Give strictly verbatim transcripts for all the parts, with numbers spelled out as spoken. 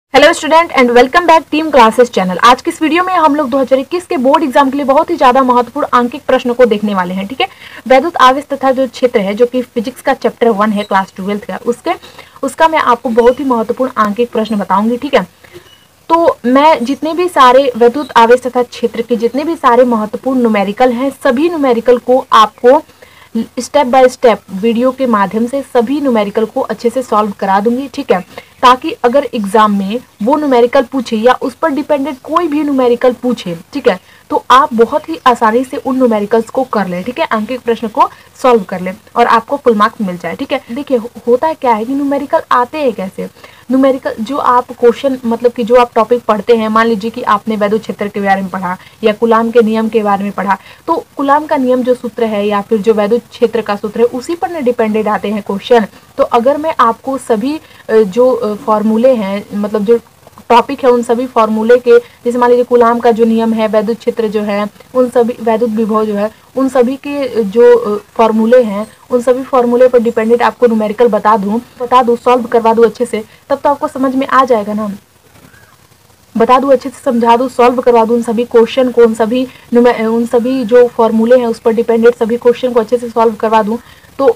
Hello student and welcome back team classes channel. आज की इस वीडियो में हम लोग दो हज़ार इक्कीस के बोर्ड एग्जाम के लिए बहुत ही ज्यादा महत्वपूर्ण आंकिक प्रश्नों को देखने वाले हैं। ठीक है, वैद्युत आवेश तथा जो क्षेत्र है, जो कि फिजिक्स का चैप्टर वन है क्लास ट्वेल्थ का, उसके उसका मैं आपको बहुत ही महत्वपूर्ण आंकिक प्रश्न बताऊंगी। ठीक है, तो मैं जितने भी सारे वैद्युत आवेश तथा क्षेत्र के जितने भी सारे महत्वपूर्ण न्यूमेरिकल हैं, सभी न्यूमेरिकल को आपको स्टेप बाय स्टेप वीडियो के माध्यम से सभी न्यूमेरिकल को अच्छे से सॉल्व करा दूंगी। ठीक है, ताकि अगर एग्जाम में वो न्यूमेरिकल पूछे या उस पर डिपेंडेंट कोई भी न्यूमेरिकल पूछे, ठीक है, तो आप बहुत ही आसानी से उन न्यूमेरिकल्स को कर लें। ठीक है, आंकिक प्रश्न को सॉल्व कर लें और आपको फुल मार्क्स मिल जाए। ठीक है, देखिए होता है क्या है कि न्यूमेरिकल आते हैं कैसे। न्यूमेरिकल जो आप क्वेश्चन मतलब कि जो आप टॉपिक पढ़ते हैं, मान लीजिए कि आपने वैद्युत क्षेत्र के बारे में पढ़ा या कूलाम के नियम के बारे में पढ़ा, तो कूलाम का नियम जो सूत्र है या फिर जो वैद्युत क्षेत्र का सूत्र है, उसी पर न डिपेंडेड आते हैं क्वेश्चन। तो अगर मैं आपको सभी जो फॉर्मूले हैं, मतलब जो टॉपिक है, उन सभी फॉर्मूले के, जैसे मान लीजिए कूलाम का जो नियम है, वैद्युत क्षेत्र जो है, उन सभी वैद्युत विभव जो है, उन सभी के जो फॉर्मूले हैं, उन सभी फॉर्मूले पर डिपेंडेंट आपको न्यूमेरिकल बता दूं बता दूं सॉल्व करवा दूं अच्छे से, तब तो आपको समझ में आ जाएगा ना। बता दूं अच्छे से, समझा दूं, सॉल्व करवा दूं उन सभी क्वेश्चन को, उन सभी उन सभी जो फॉर्मूले हैं उस पर डिपेंडेंट सभी क्वेश्चन को अच्छे से सॉल्व करवा दूं, तो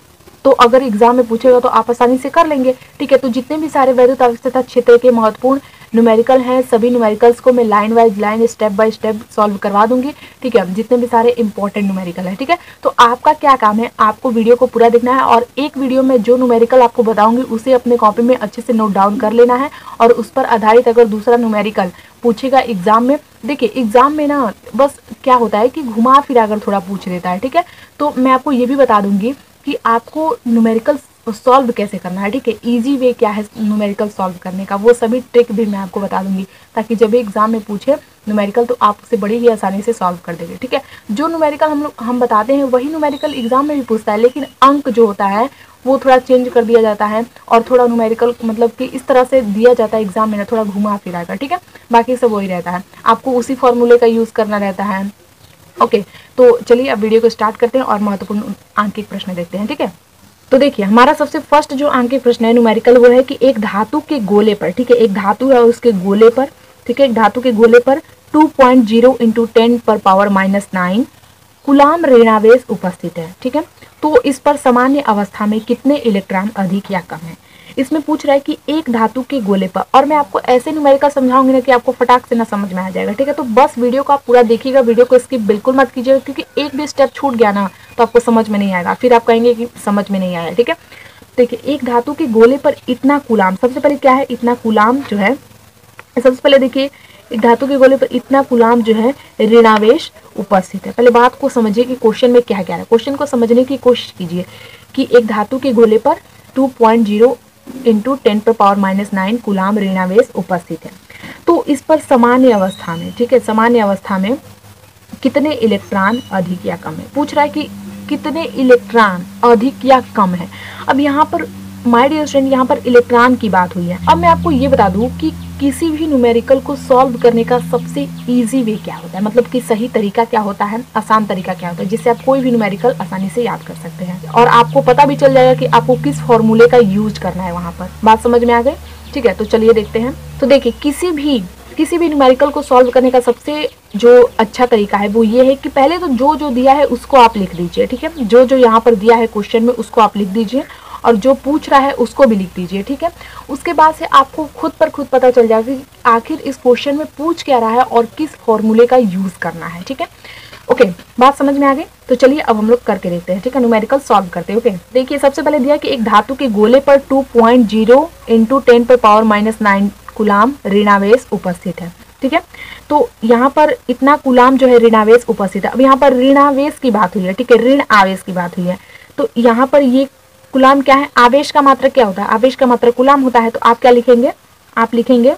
तो अगर एग्जाम में पूछेगा तो आप आसानी से कर लेंगे। ठीक है, तो जितने भी सारे वैद्युत आवेश तथा क्षेत्र के महत्वपूर्ण न्यूमेरिकल हैं, सभी न्यूमेरिकल्स को मैं line wise line step by step solve करवा दूंगी। ठीक है, जितने भी सारे इंपॉर्टेंट न्यूमेरिकल है। ठीक है, तो आपका क्या काम है, आपको वीडियो को पूरा देखना है और एक वीडियो में जो न्यूमेरिकल आपको बताऊंगी उसे अपने कॉपी में अच्छे से नोट डाउन कर लेना है और उस पर आधारित अगर दूसरा न्यूमेरिकल पूछेगा एग्जाम में, देखिए एग्जाम में ना बस क्या होता है कि घुमा फिरा कर थोड़ा पूछ देता है। ठीक है, तो मैं आपको ये भी बता दूंगी कि आपको न्यूमेरिकल सॉल्व कैसे करना है। ठीक है, इजी वे क्या है न्यूमेरिकल सॉल्व करने का, वो सभी ट्रिक भी मैं आपको बता दूंगी, ताकि जब भी एग्जाम में पूछे न्यूमेरिकल तो आप उसे बड़ी ही आसानी से सॉल्व कर देंगे। ठीक है, जो न्यूमेरिकल हम लोग हम बताते हैं वही न्यूमेरिकल एग्जाम में भी पूछता है, लेकिन अंक जो होता है वो थोड़ा चेंज कर दिया जाता है और थोड़ा न्यूमेरिकल मतलब कि इस तरह से दिया जाता है एग्जाम में ना, थोड़ा घुमा फिरा कर। ठीक है, बाकी सब वही रहता है, आपको उसी फॉर्मूले का यूज करना रहता है। ओके okay, तो चलिए अब वीडियो को स्टार्ट करते हैं और महत्वपूर्ण आंकिक प्रश्न देखते हैं। ठीक है, तो देखिए हमारा सबसे फर्स्ट जो आंकिक प्रश्न है न्यूमेरिकल, वो है कि एक धातु के गोले पर, ठीक है, एक धातु है उसके गोले पर, ठीक है, एक धातु के गोले पर two point zero into ten पर पावर माइनस नाइन कूलाम ऋणावेश उपस्थित है। ठीक है, तो इस पर सामान्य अवस्था में कितने इलेक्ट्रॉन अधिक या कम है। इसमें पूछ रहा है कि एक धातु के गोले पर, और मैं आपको ऐसे न्यूमेरिकल समझाऊंगी ना कि आपको फटाक से ना समझ में आ जाएगा। ठीक है, तो बस वीडियो को आप पूरा देखिएगा, वीडियो को स्किप बिल्कुल मत कीजिएगा, क्योंकि एक भी स्टेप छूट गया ना तो आपको समझ में नहीं आएगा, फिर आप कहेंगे कि समझ में नहीं आया। ठीक है, देखिए एक धातु के गोले पर इतना कूलाम, सबसे पहले क्या है, इतना कूलाम जो है, सबसे पहले देखिए एक धातु के गोले पर इतना कूलाम जो है ऋणावेश उपस्थित है। पहले बात को समझिए कि क्वेश्चन में क्या क्या है, क्वेश्चन को समझने की कोशिश कीजिए कि एक धातु के गोले पर two point zero into ten पर पावर माइनस नाइन कूलाम ऋणावेश उपस्थित है। तो इस पर सामान्य अवस्था में, ठीक है, सामान्य अवस्था में कितने इलेक्ट्रॉन अधिक या कम है, पूछ रहा है कि कितने इलेक्ट्रॉन अधिक या कम है। अब यहाँ पर माय डियर स्टूडेंट, यहाँ पर इलेक्ट्रॉन की बात हुई है। अब मैं आपको ये बता दूं कि किसी भी न्यूमेरिकल को सॉल्व करने का सबसे इजी वे क्या होता है, मतलब कि सही तरीका क्या होता है, आसान तरीका क्या होता है, जिससे आप कोई भी न्यूमेरिकल आसानी से याद कर सकते हैं और आपको पता भी चल जाएगा कि आपको किस फॉर्मूले का यूज करना है वहां पर। बात समझ में आ गई। ठीक है, तो चलिए देखते हैं। तो देखिए किसी भी किसी भी न्यूमेरिकल को सॉल्व करने का सबसे जो अच्छा तरीका है वो ये है कि पहले तो जो जो दिया है उसको आप लिख दीजिए। ठीक है, जो जो यहाँ पर दिया है क्वेश्चन में उसको आप लिख दीजिए और जो पूछ रहा है उसको भी लिख दीजिए। ठीक है, उसके बाद से आपको खुद पर खुद पता चल जाएगा कि आखिर इस क्वेश्चन में पूछ क्या रहा है और किस फॉर्मूले का यूज करना है। ठीक है, ओके, बात समझ में आ गई। तो चलिए अब हम लोग करके देखते हैं। ठीक है, न्यूमेरिकल सॉल्व करते हैं। ओके, देखिए सबसे पहले दिया कि एक धातु के गोले पर two point zero into ten पर पावर माइनस नाइन कूलाम ऋणावेश उपस्थित है। ठीक है, तो यहाँ पर इतना कूलाम जो है ऋणावेश उपस्थित है। अब यहाँ पर ऋणावेश की बात हुई है, ठीक है, ऋण आवेश की बात हुई है। तो यहाँ पर ये कूलाम क्या है, आवेश का मात्रक क्या होता है, आवेश का मात्रक कूलाम होता है। तो आप क्या लिखेंगे, आप लिखेंगे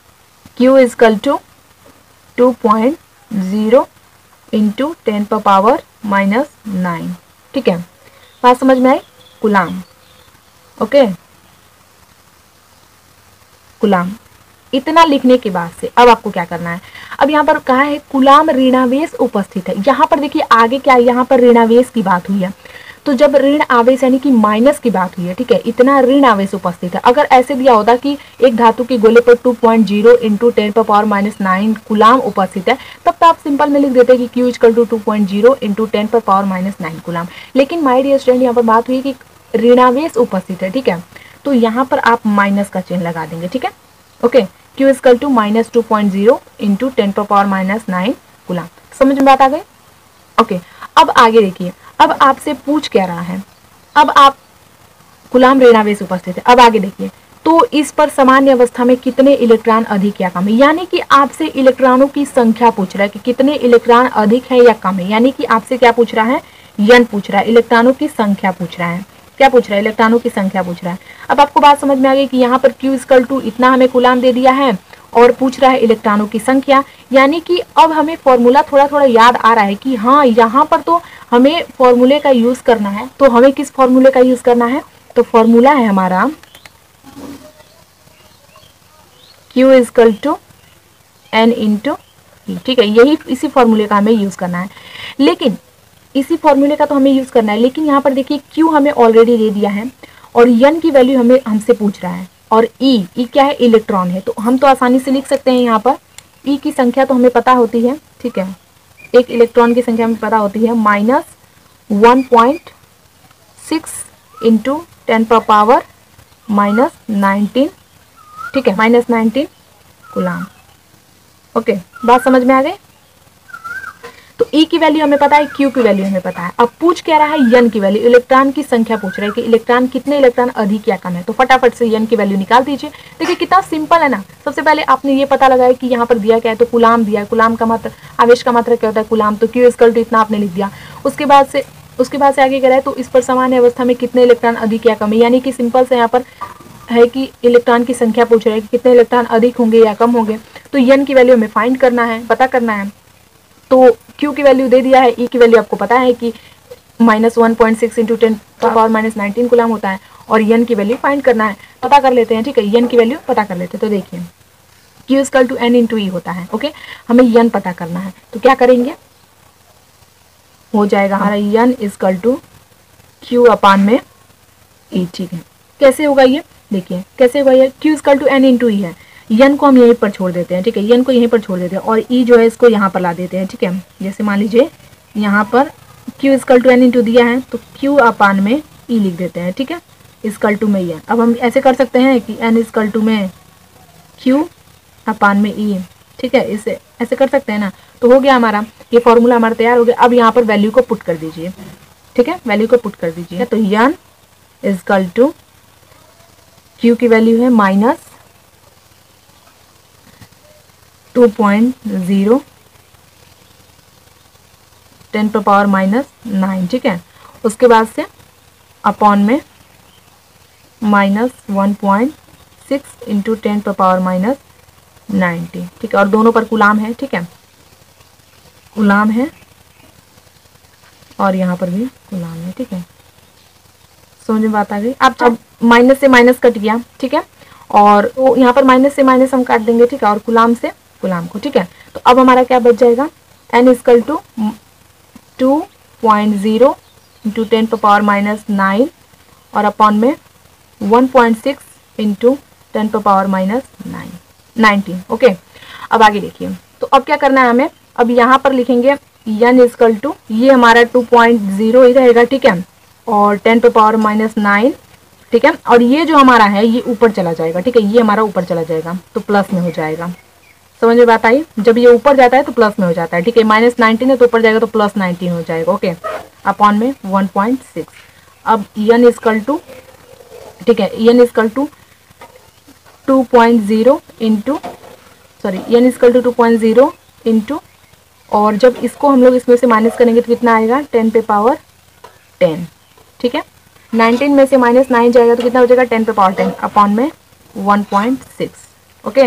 Q is equal to two point zero into ten पर पावर माइनस नाइन। ठीक है, बात समझ में आई, कूलाम। Okay, coulomb. इतना लिखने के बाद से अब आपको क्या करना है, अब यहाँ पर कहा है कूलाम ऋणावेश उपस्थित है। यहाँ पर देखिए आगे क्या है, यहाँ पर ऋणावेश की बात हुई है। तो जब ऋण आवेश यानी कि माइनस की बात हुई है, ठीक है, इतना ऋण आवेश उपस्थित है। अगर ऐसे दिया होता कि एक धातु के गोले पर two point zero into ten पर पावर माइनस नाइन कुलाम उपस्थित है, तब तो आप सिंपल में लिख देते कि Q equal to two point zero into ten पर पावर माइनस नाइन कुलाम। लेकिन माय डियर स्टूडेंट, यहाँ पर बात हुई कि ऋणावेश उपस्थित है, ठीक है, तो यहाँ पर आप माइनस का चिन्ह लगा देंगे, ठीक है। Okay, Q equal to minus two point zero into ten पर पावर माइनस नाइन कुलाम। समझ में बात आ गई? ओके, अब आगे देखिए, अब आपसे पूछ क्या रहा है, अब आप कुलाम ऋणावेश उपस्थित है। अब आगे देखिए, तो इस पर सामान्य अवस्था में कितने इलेक्ट्रॉन अधिक या कम है, यानी कि आपसे इलेक्ट्रॉनों की संख्या पूछ रहा है कि कितने इलेक्ट्रॉन अधिक है या कम है, यानी कि आपसे क्या पूछ रहा है, यन पूछ रहा है, इलेक्ट्रॉनों की संख्या पूछ रहा है। क्या पूछ रहा है? इलेक्ट्रॉनों की संख्या पूछ रहा है। अब आपको बात समझ में आ गई कि यहाँ पर Q इक्वल टू इतना हमें कुलाम दे दिया है और पूछ रहा है इलेक्ट्रॉनों की संख्या, यानी कि अब हमें फॉर्मूला थोड़ा थोड़ा याद आ रहा है कि हाँ, यहाँ पर तो हमें फॉर्मूले का यूज करना है। तो हमें किस फॉर्मूले का यूज करना है? तो फॉर्मूला है हमारा Q equal to N into E, ठीक है, यही इसी फॉर्मूले का हमें यूज करना है। लेकिन इसी फॉर्मूले का तो हमें यूज करना है, लेकिन यहाँ पर देखिए Q हमें ऑलरेडी दे दिया है और n की वैल्यू हमें हमसे पूछ रहा है, और E E क्या है? इलेक्ट्रॉन है। तो हम तो आसानी से लिख सकते हैं यहाँ पर E की संख्या तो हमें पता होती है, ठीक है, एक इलेक्ट्रॉन की संख्या हमें पता होती है minus one point six into ten पर पावर माइनस नाइनटीन, ठीक है, माइनस नाइनटीन कुलाम। ओके, बात समझ में आ गई? तो E की वैल्यू हमें पता है, Q की वैल्यू हमें पता है। अब पूछ क्या रहा है? N की वैल्यू, इलेक्ट्रॉन की संख्या पूछ रहा है कि इलेक्ट्रॉन कितने इलेक्ट्रॉन अधिक या कम है। तो फटाफट से N की वैल्यू निकाल दीजिए। देखिए कितना सिंपल है ना। सबसे पहले आपने ये पता लगाया कि यहाँ पर दिया क्या है, तो कुलाम दिया है। कुलाम का मात्रा, आवेश का मात्रा क्या होता है? कुलाम। तो Q इक्वल टू इतना आपने लिख दिया। उसके बाद से उसके बाद से आगे कह रहा है तो इस पर सामान्य अवस्था में कितने इलेक्ट्रॉन अधिक या कम है, यानी कि सिंपल से यहाँ पर है कि इलेक्ट्रॉन की संख्या पूछ रहा है कि कितने इलेक्ट्रॉन अधिक होंगे या कम होंगे। तो N की वैल्यू हमें फाइंड करना है, पता करना है। तो Q की वैल्यू दे दिया है, E की वैल्यू आपको पता है कि minus one point six into ten power minus nineteen coulomb होता है, और N की वैल्यू फाइंड करना है, पता कर लेते हैं, ठीक है, N की वैल्यू पता कर लेते हैं। तो देखिए Q equal to N into E होता है, ओके, हमें N पता करना है। तो क्या करेंगे, हो जाएगा हमारा N equal to Q upon में E, ठीक है। कैसे होगा ये? देखिए कैसे होगा ये, Q equal to N into E है, N को हम यहीं पर छोड़ देते हैं, ठीक है, N को यहीं पर छोड़ देते हैं, और E जो है इसको यहाँ पर ला देते हैं, ठीक है। जैसे मान लीजिए यहाँ पर Q equal to N into दिया है, तो Q अपान में E लिख देते हैं, ठीक है, इक्वल टू में E है। अब हम ऐसे कर सकते हैं कि N इक्वल टू में Q अपान में E, ठीक है, इसे ऐसे कर सकते हैं ना। तो हो गया हमारा ये फॉर्मूला, हमारा तैयार हो गया। अब यहाँ पर वैल्यू को पुट कर दीजिए, ठीक है, वैल्यू को पुट कर दीजिए। तो N इक्वल टू Q की वैल्यू है minus two point zero ten पर पावर माइनस नाइन, ठीक है। उसके बाद से अपॉन में minus one point six into ten पर पावर माइनस नाइन्टी, ठीक है, और दोनों पर कुलाम है, ठीक है, कुलाम है, और यहाँ पर भी कुलाम है, ठीक है। समझ में बात आ गई? अब जब माइनस से माइनस कट गया, ठीक है, और तो यहाँ पर माइनस से माइनस हम काट देंगे, ठीक है, और कुलाम से कुलाम को, ठीक है। तो अब हमारा क्या बच जाएगा, N equal to two point zero into ten पर पावर माइनस नाइन, और अपॉन में one point six into ten पर power minus nine nineteen, okay. अब आगे देखिए, तो अब क्या करना है हमें, अब यहाँ पर लिखेंगे एन इक्वल टू, ये हमारा टू पॉइंट जीरो ही रहेगा, ठीक है, और टेन पर पावर माइनस नाइन, ठीक है, और ये जो हमारा है ये ऊपर चला जाएगा, ठीक है, ये हमारा ऊपर चला जाएगा, तो प्लस में हो जाएगा। समझ में बात आई? जब ये ऊपर जाता है तो प्लस में हो जाता है, ठीक है, माइनस नाइनटीन है तो ऊपर जाएगा तो प्लस नाइनटीन हो जाएगा, ओके, अपॉन में वन पॉइंट सिक्स। अब एन इक्वल टू, ठीक है, N equal to two point zero into sorry N equal to two point zero into, और जब इसको हम लोग इसमें से माइनस करेंगे तो कितना आएगा, टेन पे पावर टेन, ठीक है, नाइनटीन में से माइनस नाइन जाएगा तो कितना हो जाएगा, टेन पे पावर टेन अपॉन में वन पॉइंट सिक्स, ओके।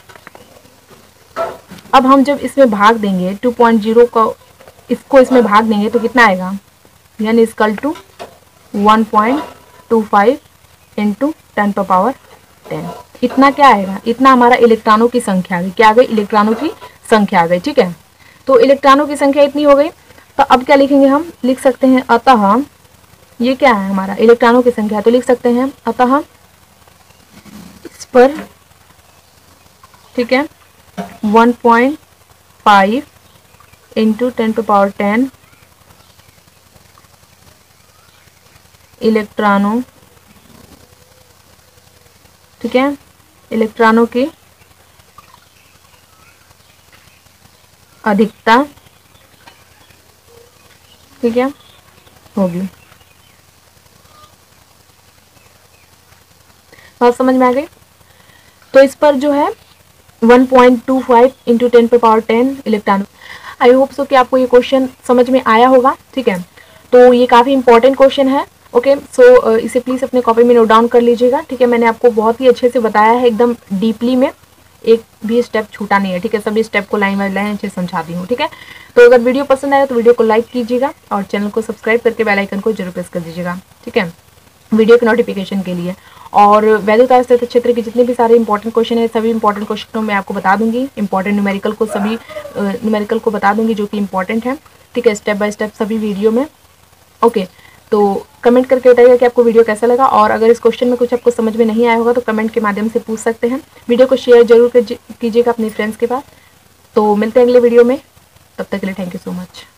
अब हम जब इसमें भाग देंगे टू पॉइंट जीरो को, इसको इसमें भाग देंगे तो कितना आएगा, N equal to one point two five into ten पर पावर टेन, इतना क्या आएगा, इतना हमारा इलेक्ट्रॉनों की संख्या आ गई। क्या आ गई? इलेक्ट्रॉनों की संख्या आ गई, ठीक है। तो इलेक्ट्रॉनों की संख्या इतनी हो गई, तो अब क्या लिखेंगे हम, लिख सकते हैं अतः ये क्या है हमारा इलेक्ट्रॉनों की संख्या, तो लिख सकते हैं अतः इस पर, ठीक है, one point five into ten to power ten इलेक्ट्रॉनों, ठीक है, इलेक्ट्रॉनों की अधिकता, ठीक है, होगी। बात समझ में आ गई? तो इस पर जो है one point two five into ten पर power ten electron. I hope so कि आपको ये क्वेश्चन समझ में आया होगा, ठीक है। तो ये काफ़ी इंपॉर्टेंट क्वेश्चन है, ओके। सो इसे प्लीज़ अपने कॉपी में नोट डाउन कर लीजिएगा, ठीक है। मैंने आपको बहुत ही अच्छे से बताया है, एकदम डीपली में, एक भी स्टेप छूटा नहीं है, ठीक है। सभी स्टेप को लाइन बाय लाइन अच्छे से समझा दी हूँ, ठीक है। तो अगर वीडियो पसंद आए तो वीडियो को लाइक कीजिएगा और चैनल को सब्सक्राइब करके बेल आइकन को जरूर प्रेस कर दीजिएगा, ठीक है, वीडियो के नोटिफिकेशन के लिए। और वैद्युत आवेश क्षेत्र के जितने भी सारे इंपॉर्टेंट क्वेश्चन है, सभी इंपॉर्टेंट क्वेश्चनों में आपको बता दूंगी, इंपॉर्टेंट न्यूमेरिकल को, सभी न्यूमेरिकल को बता दूंगी जो कि इंपॉर्टेंट है, ठीक है, स्टेप बाय स्टेप सभी वीडियो में, ओके। तो कमेंट करके बताइएगा कि आपको वीडियो कैसा लगा, और अगर इस क्वेश्चन में कुछ आपको समझ में नहीं आया होगा तो कमेंट के माध्यम से पूछ सकते हैं। वीडियो को शेयर जरूर कीजिएगा अपने फ्रेंड्स के पास। तो मिलते हैं अगले वीडियो में, तब तक के लिए थैंक यू सो मच।